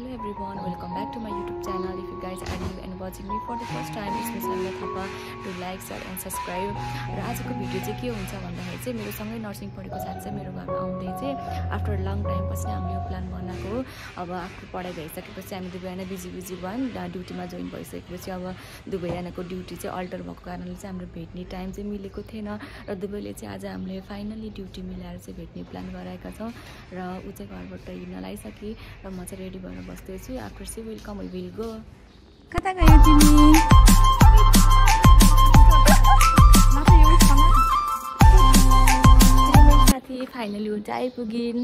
Hello everyone, welcome back to my YouTube channel. If you guys are new and watching me for the first time, it's me Salma Thapa. Do like, share and subscribe. र आजको video चाहिँ के हुन्छ भन्दाखेरि चाहिँ मेरो सँगै nursing पढेको साथी चाहिँ मेरो घरमा आउँदै चाहिँ आफ्टर लङ टाइम पछि हामीले यो प्लान बनाएको हो। अब आफ्नो पढाइ भइसकेपछि हामी दुवैजना बिजी भयौँ, ड्युटीमा जोइन भइसकेपछि अब दुवैजनाको ड्युटी चाहिँ अल्टर भएको कारणले चाहिँ हाम्रो भेट्ने टाइम चाहिँ मिलेको थिएन र दुवैले चाहिँ आज हामीले फाइनली ड्युटी मिलाएर चाहिँ भेट्ने प्लान गराएका छौँ र ऊ चाहिँ घरबाट हिँड्न लागिसके र म चाहिँ रेडी भएर बस्दैछु। After see welcome we will go. कता गयो तिमी? साथी फाइनली हुन्छ आइपुगिन्।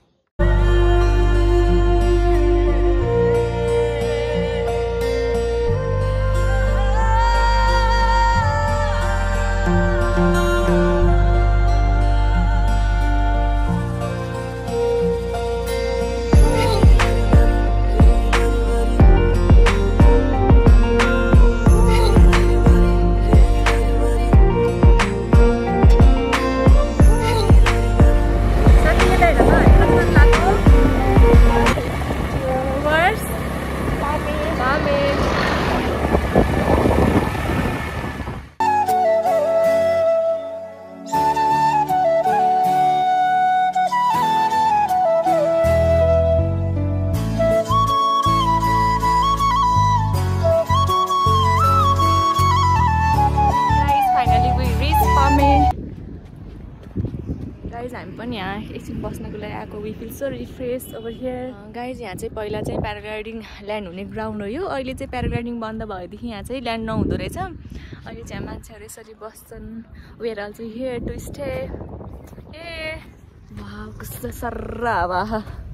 गाइज हामी पनि यहाँ एकछिन बस्नको लागि आएको। We feel so refresh over here. Guys यहाँ चाहिँ पहिला चाहिँ प्याराग्लाइडिङ ल्यान्ड हुने ग्राउन्ड हो यो। अहिले चाहिँ प्याराग्लाइडिङ बन्द भएदेखि यहाँ चाहिँ ल्यान्ड नहुँदो रहेछ। अहिले चाहिँ मान्छेहरू यसरी बस्छन्। We are also here to stay. ए वाउ कस्तो सर्र हावा।